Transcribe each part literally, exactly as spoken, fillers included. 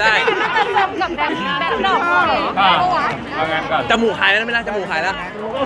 ได้กับแบบแบบดอกเหรอเอางั้นก่อนจมูกหายแล้วไม่ล่ะจมูกหายแล้ว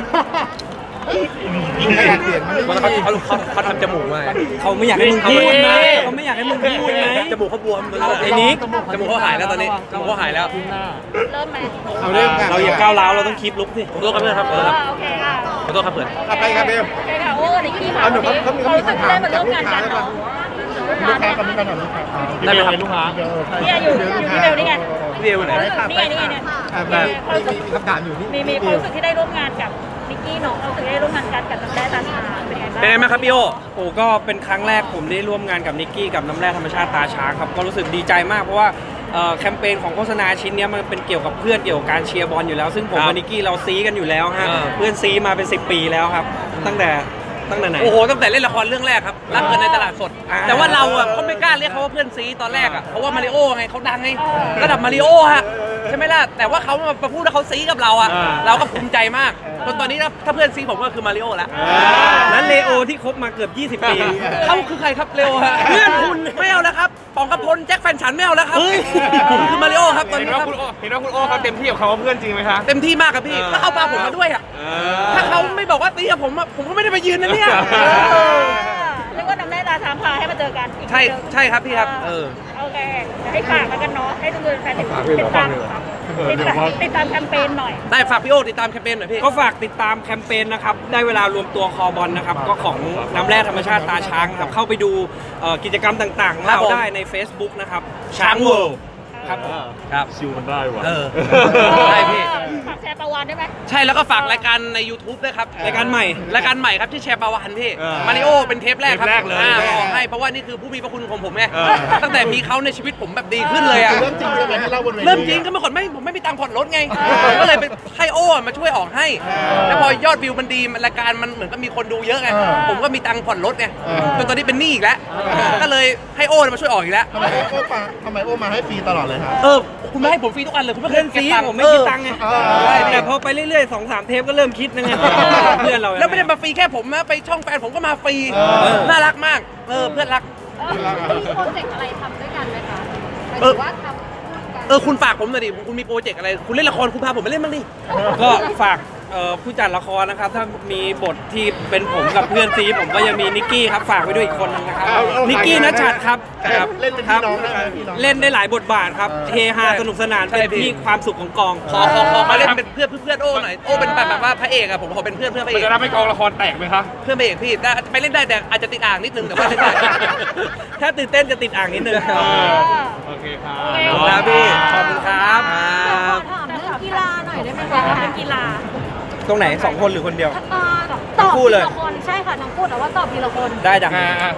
เขาเขาเขาเขาทำจมูกมาเขาไม่อยากให้มึงพูดไหมเขาไม่อยากให้มึงพูดไหมจมูกเขาบวมไอ้นิกจมูกเขาหายแล้วตอนนี้จมูกเขาหายแล้วเริ่มไหมเราอย่าก้าวร้าวเราต้องคีปลุกสิขอโทษครับเพื่อนครับขอโทษครับโอเคค่ะขอโทษครับเพื่อนไปครับเบลโอเคค่ะโอ้นิกกี้ค่ะเขารู้สึกได้มาร่วมงานกันเนาะลูกค้ากับลูกค้าหน่อยลูกค้าได้ไหมครับลูกค้าเนี่ยอยู่อยู่ที่เบลนี่ไงพี่เบลไหนนี่ไงนี่ไงเนี่ยมีคำถามอยู่นี่มีมีความรู้สึกที่ได้ร่วมงานกับนิกกี้เนาะรู้สึกได้ร่วมงานกันกับน้ำแร่ตาช้างเป็นไงบ้างเป็นไงบ้างครับพี่โอโอ้ก็เป็นครั้งแรกผมได้ร่วมงานกับนิกกี้กับน้ำแร่ธรรมชาติตาช้างครับก็รู้สึกดีใจมากเพราะว่าแคมเปญของโฆษณาชิ้นนี้มันเป็นเกี่ยวกับเพื่อนเกี่ยวกับการเชียร์บอลอยู่แล้วซึ่งผมกับนิกกี้เราซีกันอยู่แล้วฮะเพื่อนซีมาเป็นสิบปีแล้วครับตั้งแต่ตั้งแต่ไหนโอ้โหตั้งแต่เล่นละครเรื่องแรกครับรักเกินในตลาดสดแต่ว่าเราอ่ะเขาไม่กล้าเรียกเขาว่าเพื่อนซีตอนแรกอ่ะเพราะว่ามาริโอไงเขาดังไงระดับมาริโอฮะใช่ไหมล่ะแต่ว่าเขามาพูดว่าเขาซีกับเราอ่ะเราก็ภูมิใจมากจนตอนนี้ถ้าเพื่อนซีผมก็คือมาริโอแล้วนั้นเลโอที่คบมาเกือบยี่สิบปีเขาคือใครครับเลโอฮะเพื่อนคุณไม่เอาแล้วครับปองกระพลแจ็คแฟนฉันไม่เอาแล้วครับผมคือมาริโอครับตอนนี้ครับเห็นว่าคุณโอเขาเต็มที่กับเขาเพื่อนจริงไหมคะเต็มที่มากครับพี่ถ้าเขาพาผมมาด้วยอ่ะถ้าเขาไม่บอกว่าตีกับผมผมก็ไม่ได้ไปยืนนะเนี่ยเรียกว่าน้ำแร่ตาช้างพาให้มาเจอกันใช่ใช่ครับพี่ครับเออโอเคให้ฝากกันเนาะให้ทุกคนแฟนติดตามติดตามติดตามแคมเปญหน่อยได้ฝากพี่โอติดตามแคมเปญหน่อยพี่ก็ฝากติดตามแคมเปญนะครับได้เวลารวมตัวคอบอลนะครับก็ของน้ำแร่ธรรมชาติตาช้างครับเข้าไปดูกิจกรรมต่างๆเราได้ใน Facebook นะครับช้างเวิลด์ครับครับชิวมันได้ว่ะเออได้พี่ฝากแชร์ประวันได้ไหมใช่แล้วก็ฝากรายการใน ยูทูบ ด้วยครับรายการใหม่รายการใหม่ครับที่แชร์ประวันพี่มาริโอเป็นเทปแรกครับบอกให้เพราะว่านี่คือผู้มีพระคุณของผมไงตั้งแต่มีเขาในชีวิตผมแบบดีขึ้นเลยอะเริ่มจริงใช่ไหมที่เล่าบนเวทีเริ่มจริงก็เมื่อก่อนไม่ผมไม่มีตังค์ผ่อนรถไงก็เลยไปให้โอ้มาช่วยออกให้แล้วพอยอดวิวมันดีรายการมันเหมือนก็มีคนดูเยอะไงผมก็มีตังค์ผ่อนรถไงจนตอนนี้เป็นหนี้อีกแล้วก็เลยให้โอ้มาช่วยออกอีกแล้วทำไมโอ้มาทำไมโอ้มาให้ฟรีตลอดเลยครับเออคุณไม่ให้ผมฟรีทุกอันเลยคุณไม่เคยฟรีผมไม่คิดตังค์ไงแต่พอไปเรื่อยๆสองสามเทปก็เริ่มคิดนะไงเพื่อนเราแล้วไม่ได้มาฟรีแค่ผมนะไปช่องแฟนผมก็มาฟรีน่ารักมากเออเพื่อนรักมีโปรเจกต์อะไรทำด้วยกันไหมคะหรือว่าทำเออคุณฝากผมหน่อยดิคุณมีโปรเจกต์อะไรคุณเล่นละครคุณพาผมไปเล่นบ้างดิก็ฝากผู้จัดละครนะครับถ้ามีบทที่เป็นผมกับเพื่อนซีผมก็ยังมีนิกกี้ครับฝากไว้ด้วยอีกคนนึงนะครับนิกกี้ณชัดครับเล่นเป็นพี่น้องเล่นได้หลายบทบาทครับเฮฮาสนุกสนานเป็นที่ความสุขของกองขอขอขอมาเล่นเป็นเพื่อนเพื่อนโอ้หน่อยโอ้เป็นแบบว่าพระเอกอะผมขอเป็นเพื่อนเพื่อนพระเอกจะทำให้กองละครแตกไหมครับเพื่อนพระเอกพี่ไปเล่นได้แต่อาจจะติดอ่างนิดนึงแต่ว่าเล่นได้ถ้าตื่นเต้นจะติดอ่างนิดนึงโอเคครับครับพี่ขอบคุณครับถามเรื่องกีฬาหน่อยได้ไหมคะเป็นกีฬาตรงไหนสองคนหรือคนเดียวตอบทีละคนใช่ค่ะทั้งคู่แต่ว่าตอบทีละคนได้จ้ะ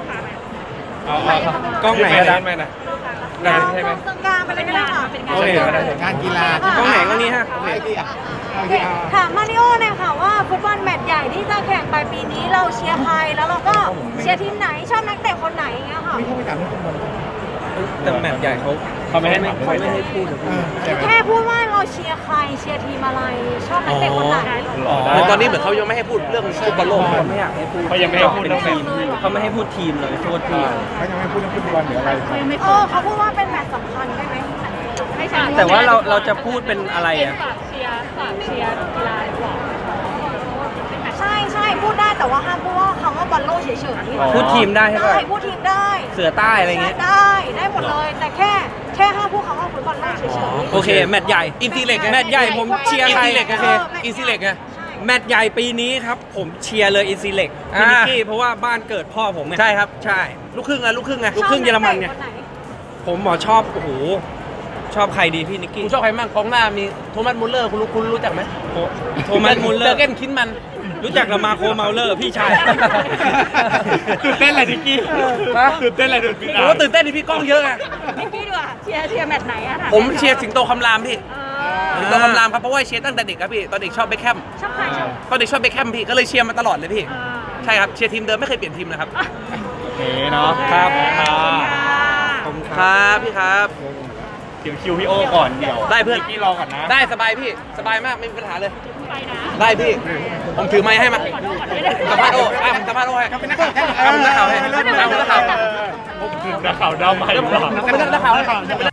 กล้องไหนก็ได้ไหมนะใช่ไหมตรงกลางเป็นกีฬาเป็นงานกีฬากล้องไหนก็นี้ฮะถามมาริโอเนี่ยค่ะว่าฟุตบอลแมตช์ใหญ่ที่จะแข่งไปปีนี้เราเชียร์ใครแล้วเราก็เชียร์ทีมไหนชอบนักเตะคนไหนอย่างเงี้ยค่ะไม่เข้าไปถามทุกคนแต่แมตช์ใหญ่เขาเขาไม่ให้เขาไม่ให้พูดแค่พูดว่าเราเชียร์ใครเชียร์ทีมอะไรชอบนักเตะคนไหนในตอนนี้เหมือนเขายังไม่ให้พูดเรื่องฟุตบอลโลกเขาไม่อยากให้พูดเขายังไม่ให้พูดเป็นทีมเขาไม่ให้พูดทีมเลยโทษทีเขายังไม่พูดเรื่องฟุตบอลหรืออะไรเออเขาพูดว่าเป็นแมตช์สำคัญได้ไหมแต่ว่าเราเราจะพูดเป็นอะไรอ่ะฝากเชียร์ฝากเชียร์กีฬาดีกว่าใช่ใช่พูดได้แต่ว่าห้ามพูดว่าคำว่าบอลโลกเฉยๆพูดทีมได้ใช่ไหมพูดทีมได้เสือใต้อะไรเงี้ยได้ได้หมดเลยแต่แค่แค่ห้ามพูดคำว่าฟุตบอลโลกเฉยๆโอเคแมตช์ใหญ่อินซีเล็กแมตช์ใหญ่ผมเชียร์ใครอินซีเล็กโอเคอินซีเล็กไงแมตช์ใหญ่ปีนี้ครับผมเชียร์เลยอินซีเล็กพี่นิกกี้เพราะว่าบ้านเกิดพ่อผมไงใช่ครับใช่ลูกครึ่งอะลูกครึ่งไงลูกครึ่งเยอรมันไงผมหมอชอบโอ้โหชอบใครดีพี่นิกกี้คุณชอบใครบ้างกองหน้ามีโทมัสมุลเลอร์คุณรู้คุณรู้จักไหมโทมัสมุลเลอร์เจอเก้นคินมันรู้จักกับมาโคเมาเลอร์พี่ชายตื่นเต้นอะไรนิกกี้ตื่นเต้นอะไรตื่นเต้นผมว่าตื่นเต้นที่พี่ก้องเยอะไงนิกกี้ดีกว่าเชียร์เชียร์แมตช์ไหนอะผมเชียร์สิงโตคำรามพี่สิงโตคำรามครับเพราะว่าเชียร์ตั้งแต่เด็กครับพี่ตอนเด็กชอบเบคแฮมชอบใครชอบตอนเด็กชอบเบคแฮมพี่ก็เลยเชียร์มาตลอดเลยพี่ใช่ครับเชียร์ทีมเดิมไม่เคยเปลี่ยนทีมนะครับโอเคเนาะครับครับพี่ครับเดี๋ยวคิวพี่โอก่อนเดี๋ยวได้เพื่อนพี่รอก่อนนะได้สบายพี่สบายมากไม่มีปัญหาเลยได้พี่ผมถือไม้ให้มาสัมภาษณ์โอ้อ่ะสัมภาษณ์โอ้ให้เป็นนักข่าวให้เป็นนักข่าวให้เป็นนักข่าวผมคือนักข่าวดาวใหม่เป็นนักข่าวให้